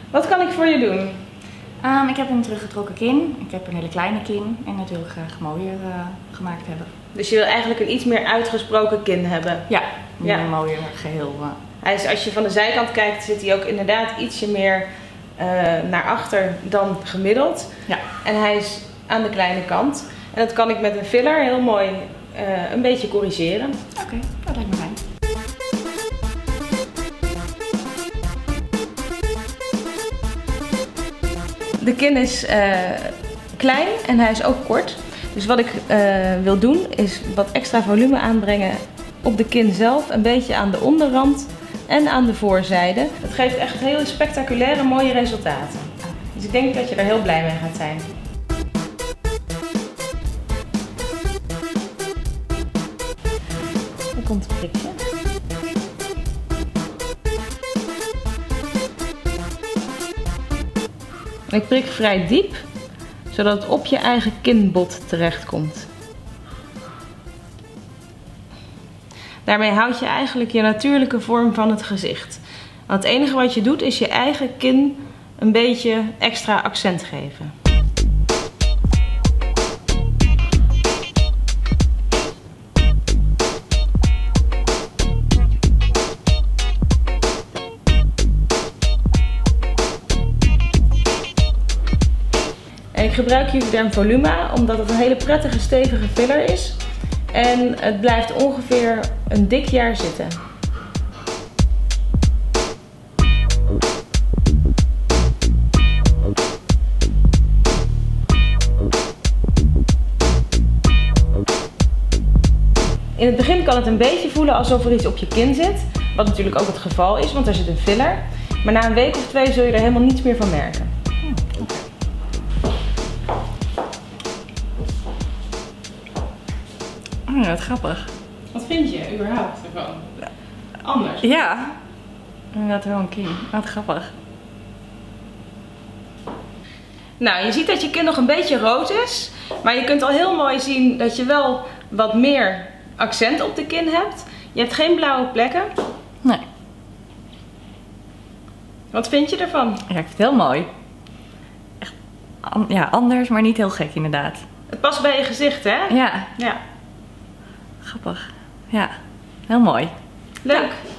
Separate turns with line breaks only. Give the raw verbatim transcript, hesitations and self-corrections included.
Wat kan ik voor je doen?
Um, ik heb een teruggetrokken kin. Ik heb een hele kleine kin en dat wil ik graag mooier uh, gemaakt hebben.
Dus je wil eigenlijk een iets meer uitgesproken kin hebben?
Ja, een
ja.
mooier geheel. Uh.
Hij is, als je van de zijkant kijkt, zit hij ook inderdaad ietsje meer uh, naar achter dan gemiddeld.
Ja.
En hij is aan de kleine kant. En dat kan ik met een filler heel mooi uh, een beetje corrigeren.
Oké, okay, dat lijkt me fijn.
De kin is uh, klein en hij is ook kort. Dus wat ik uh, wil doen is wat extra volume aanbrengen op de kin zelf. Een beetje aan de onderrand en aan de voorzijde. Dat geeft echt hele spectaculaire mooie resultaten. Dus ik denk dat je er heel blij mee gaat zijn. Er komt een prikje. Ik prik vrij diep, zodat het op je eigen kinbot terechtkomt. Daarmee houd je eigenlijk je natuurlijke vorm van het gezicht. Want het enige wat je doet is je eigen kin een beetje extra accent geven. En ik gebruik Juvederm Voluma omdat het een hele prettige stevige filler is. En het blijft ongeveer een dik jaar zitten. In het begin kan het een beetje voelen alsof er iets op je kin zit. Wat natuurlijk ook het geval is, want er zit een filler. Maar na een week of twee zul je er helemaal niets meer van merken.
Oh, wat grappig.
Wat vind je überhaupt ervan? Anders?
Ja, inderdaad wel een kin. Wat grappig.
Nou, je ziet dat je kin nog een beetje rood is. Maar je kunt al heel mooi zien dat je wel wat meer accent op de kin hebt. Je hebt geen blauwe plekken.
Nee.
Wat vind je ervan?
Ja, ik vind het heel mooi. Echt an ja, anders, maar niet heel gek inderdaad.
Het past bij je gezicht, hè?
Ja.
Ja.
Grappig. Ja, heel mooi.
Leuk. Ja.